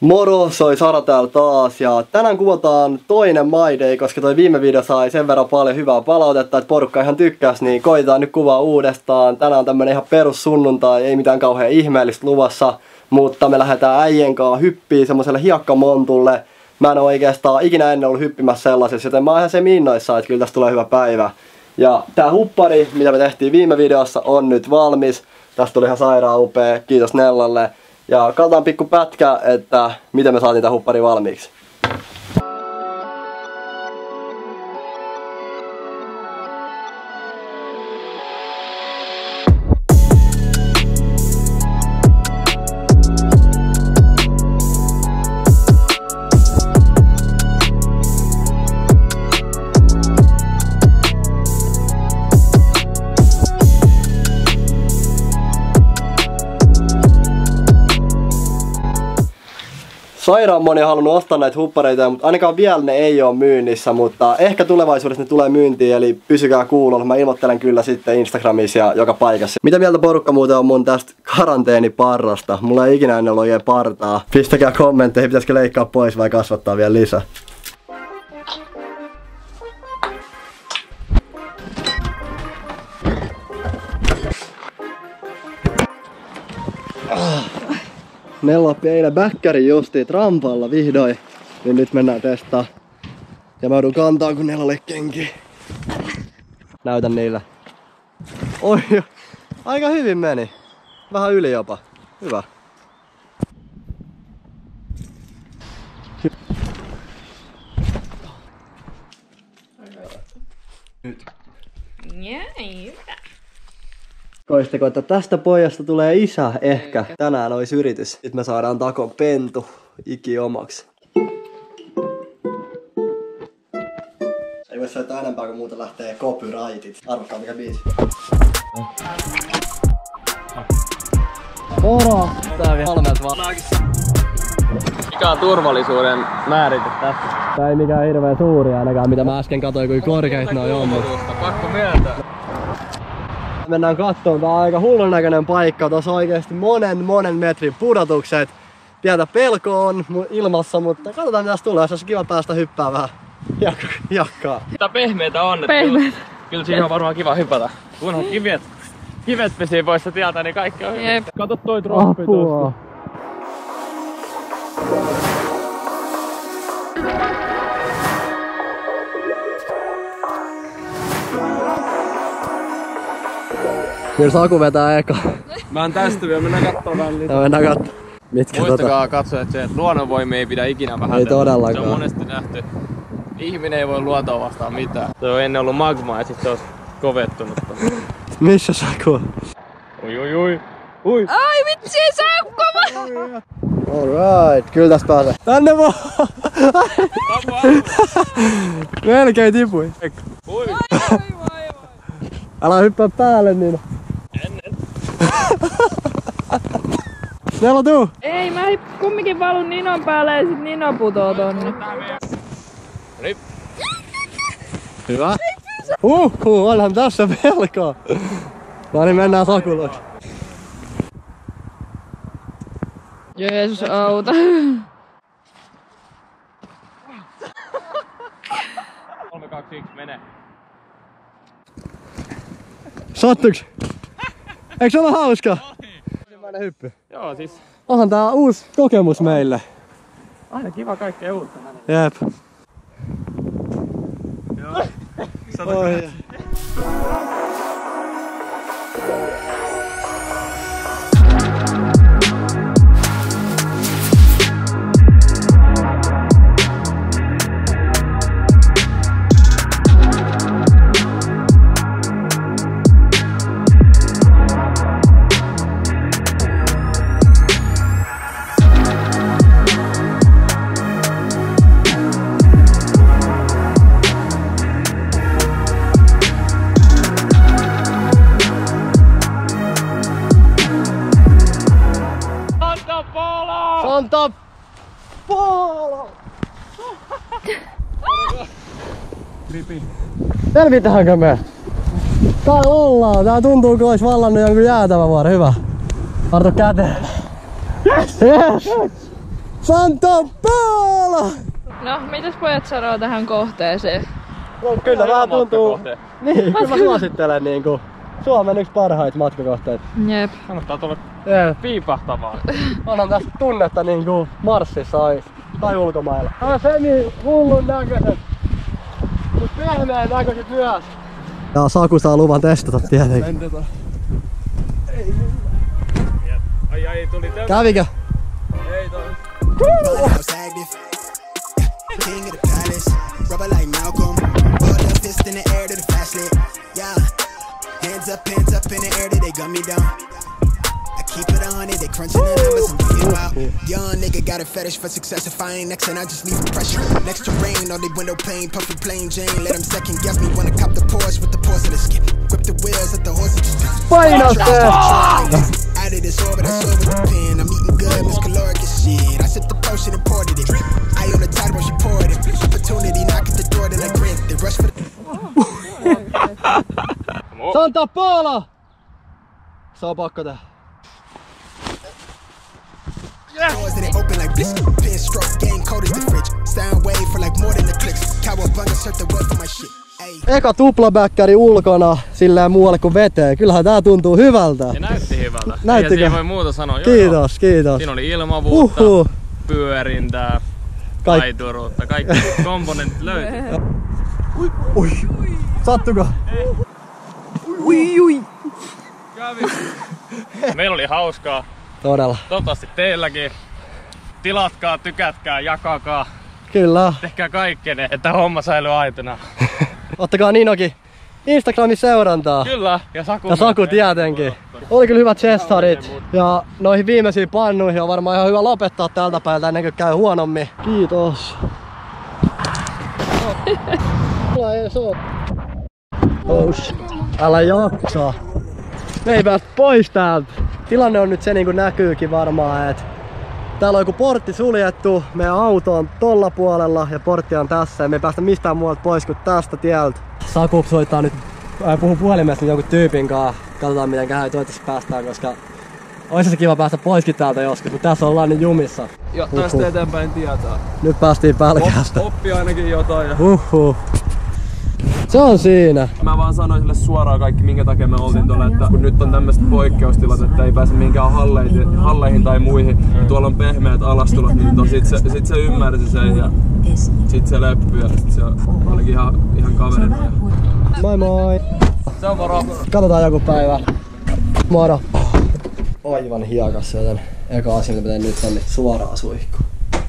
Moro, soi Sara täällä taas ja tänään kuvataan toinen My Day, koska toi viime video sai sen verran paljon hyvää palautetta, että porukka ihan tykkäs, niin koitetaan nyt kuvaa uudestaan. Tänään on tämmönen ihan perus sunnuntai, ei mitään kauhean ihmeellistä luvassa, mutta me lähdetään äijien kanssa hyppiin semmoselle hiekkamontulle. Mä en oo oikeastaan ikinä ennen ollut hyppimässä sellaisessa, joten mä oon ihan se innoissaan, että kyllä tästä tulee hyvä päivä. Ja tää huppari, mitä me tehtiin viime videossa, on nyt valmis. Tästä tuli ihan sairaan upea, kiitos Nellalle. Ja katsotaan pikku pätkä, että miten me saatiin tää huppari valmiiksi. Sairaan moni on halunnut ostaa näitä huppareita, mutta ainakaan vielä ne ei ole myynnissä, mutta ehkä tulevaisuudessa ne tulee myyntiin, eli pysykää kuulolla. Mä ilmoittelen kyllä sitten Instagramissa ja joka paikassa. Mitä mieltä porukka muuten on mun tästä karanteeniparrasta? Mulla ei ikinä ennen ollut oikein partaa. Pistäkää kommentteihin, pitäisikö leikkaa pois vai kasvattaa vielä lisää. Nella oppi eilen bäkkärin justiin trampalla vihdoin, niin nyt mennään testaa. Ja mä joudun kantaa kun Nellalle kenki. Näytän niillä. Oi, aika hyvin meni. Vähän yli jopa. Hyvä. Nyt. Hyvä. Koisteko, että tästä pojasta tulee isä ehkä. Tänään olisi yritys. Nyt me saadaan Takon pentu iki omaksi. Ei voi soittaa enempää, kun muuta lähtee copyrightit. Arvokkaa mikä biisi. Moro! Tää vielä halmeet vaan. Mikä on turvallisuuden määrite tässä? Tää ei mikään hirveän suuri ainakaan, mitä mä äsken katsoin, kuin korkeit noi on. Pakko myöntää. Mennään kattoon, tää on aika hullun näköinen paikka. Tuossa on oikeesti monen metrin pudotukset. Pientä pelkoa on ilmassa, mutta katsotaan mitä tässä tulee. Se olisi kiva päästä hyppää vähän hiekkaa. Tää pehmeitä on, että kyllä siihen on varmaan kiva hypätä. Kunhan kivet pesii pois tieltä, niin kaikki on hyvin. Kato toi troppi tuosta. Kyllä Saku vetää eka. Mä en tästä vielä, mennään kattoo vähän lisää. Mennään kattoo. Muistakaa katsoa, että se luonnonvoimia ei pidä ikinä vähätellä. Ei todellakaan. Se on monesti nähty. Ihminen ei voi luontoa vastaan mitään. Se on ennen ollut magmaa ja sit se on kovettunut. Missä Saku on? Ui. Ai vitsi, Saukko! Alright, kyllä tästä pääsee. Tänne vaan! Melkein tipui. Ui. Vai. Älä hyppää päälle niin. Ennen. Nella tuu! Ei, mä kumminkin valun Ninon päälle ja sit Nino putoo tonne. Rip. Hyvä. Onhan tässä velkaa. No niin, mennään Sakuloksi. Jeesus auta. 3, 2, 1, mene. Sattuks? Eikö se ole hauskaa? Ensimmäinen hyppy. Joo, siis Onhan tää uusi kokemus meille. aina kiva kaikkea uutta. Jep. Joo. Oi. Santa Polo! Selvitäänkö me? Täällä ollaan. Tää tuntuu kun ois vallannut jonkun jäätävän vuoren. Hyvä. Arto käteen. Yes! Yes! Santa Paula! No, mitäs pojat sanoo tähän kohteeseen? No, kyllä vähän tuntuu. Niin, kyllä mä suosittelen niinku Suomen yksi parhaita matkakohteita. Jep. Kannattaa tulla piipahtamaan. Onhan tästä tunnetta niinku Marsissa ois. Tai ulkomailla. Tää on semi hullun näköiset. Mut pehmeän näköiset myös. Ja Saku saa luvan testata tietenkin. Ai, tuli täysin. Kävikö? Ei toi. King of the palace, rubber like Malcolm. All the fist in the air to the flashlight. Yeah, hands up in the air, they gun me down. I keep it on it, they crunching the numbers, I'm getting wild. Young nigga got a fetish for success. If I ain't next, and I just leave pressure. Next to rain, on the window pane, puffin' plain Jane. Let them second guess me, wanna cop the Porsche with the porcelain skin. Grip the wheels, let the horses Painosta! Out of this orbit, I saw with the pen. I'm eating good, Miss Caloric as shit. I sipped the potion and poured it. I on the tide when she poured it. Opportunity, knock at the door, then I grant the rush for the. Santa Paula! Se on pakko tehdä. Doors and they open like bliss. Pin stroke, game cold as the fridge. Sound wave for like more than the clicks. Cowabunga, search the word for my shit. Eka tuplabäkkäri ulkona silleen muualle kuin veteen. Kyllähän tää tuntuu hyvältä. Se näytti hyvältä. Näyttikö? Ei siihen voi muuta sanoa. Kiitos, kiitos. Siinä oli ilmavuutta, pyörintää, taituruutta, kaikki komponentit löytyi. Ui. Sattuko? Ui. Meillä oli hauskaa. Todella. Toivottavasti teilläkin. Tilatkaa, tykätkää, jakakaa. Kyllä. Tehkää kaikkenne, että homma säilyy aitona. Ottakaa Ninokin Instagramin seurantaa. Kyllä, ja Saku tietenkin. Oli kyllä hyvät chestarit. Ja noihin viimeisiin pannuihin on varmaan ihan hyvä lopettaa tältä päivältä ennen kuin käy huonommin. Kiitos. Älä jaksa. Me ei päästä pois täältä. Tilanne on nyt se niin kuin näkyykin varmaan, että täällä on joku portti suljettu, meidän auto on tolla puolella ja portti on tässä ja me ei päästä mistään muualta pois kuin tästä tieltä. Saku soittaa nyt, puhuu puhelimessa jonkun tyypin kanssa. Katsotaan miten käy, toivottavasti päästään, koska olisi se kiva päästä poiskin täältä joskus, mutta tässä ollaan nyt jumissa. Ja tästä eteenpäin tietää. Nyt päästiin pälkästä. Oppi ainakin jotain. Ja... Se on siinä. Mä vaan sanoin sille suoraan kaikki, minkä takia me oltiin tuolla, että kun nyt on tämmöiset poikkeustilat, että ei pääse minkään halleihin tai muihin, ja tuolla on pehmeät alastulot, niin sit se ymmärsi sen ja sit se leppyi ja sit se olikin ihan kaverina. Moi moi! Se on moro! Katsotaan joku päivä. Moro! Aivan hiekas, joten eka asia mitä teen nyt on niin suoraan suihkuun.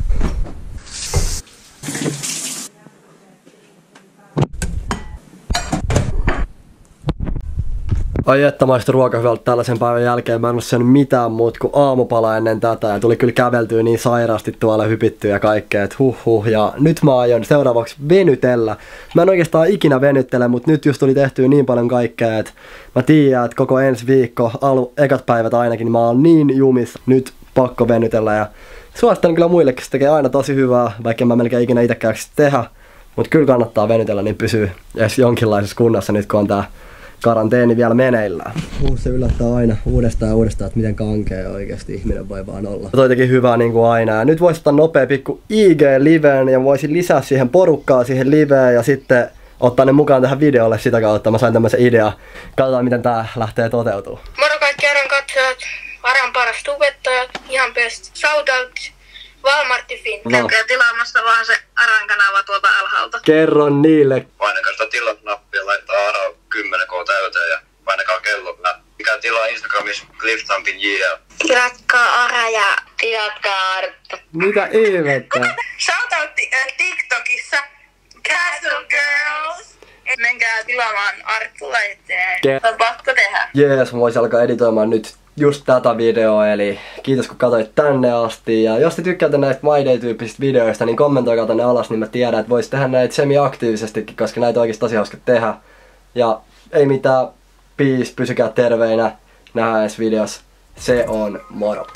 Ai että maistui ruoka hyvältä tällaisen päivän jälkeen. Mä en oo syönyt mitään muuta kuin aamupala ennen tätä. Ja tuli kyllä käveltyä niin sairaasti tuolla hypittyä ja kaikkea, että Ja nyt mä aion seuraavaksi venytellä. Mä en oikeastaan ikinä venyttele, mutta nyt just tuli tehtyä niin paljon kaikkea, että mä tiedän, että koko ensi viikko, ekat päivät ainakin, niin mä oon niin jumissa. Nyt pakko venytellä ja suosittelen kyllä muillekin, se tekee aina tosi hyvää, vaikka en mä melkein ikinä itekään tehdä. Mutta kyllä kannattaa venytellä, niin pysyy edes jonkinlaisessa kunnossa nyt kun on tää karanteeni vielä meneillään. Se yllättää aina uudestaan, että miten kankea oikeasti ihminen voi vaan olla. Toi teki hyvää niin kuin aina. Ja nyt voisi ottaa nopea pikku IG-liveen ja voisin lisää siihen porukkaa siihen liveen ja sitten ottaa ne mukaan tähän videolle sitä kautta. Mä sain tämmöisen idean. Katsotaan miten tää lähtee toteutumaan. Moro kaikki Aran katsojat, Aran paras tubettajat, ihan best. Shoutout Walmartti Finn. Käykää tilaamassa vaan se Aran kanava tuolta alhaalta. Kerro niille. Painakaa sitä tilaa-nappia, laittaa Ara 10K täyteen ja painakaa kello. Mikä tilaa Instagramissa Clifftampin JL. Tilatkaa Ara ja tilatkaa Arttu. Mitä ihmettä? Shoutout TikTokissa Castle Girls. Menkää tilaamaan Arttulla eteen. On pakko tehdä. Jees, mä voisin alkaa editoimaan nyt just tätä videoa, eli kiitos kun katsoit tänne asti. Ja jos te tykkäätte näistä My Day-tyyppisistä videoista, niin kommentoikaa tänne alas, niin mä tiedän, että vois tehdä näitä semi-aktiivisestikin, koska näitä on oikeesti tosi hauska tehdä. Ja ei mitään, peace, pysykää terveinä, nähdään ensi videossa. Se on moro!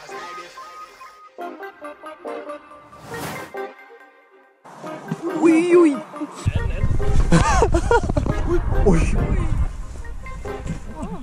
Ui. Ui.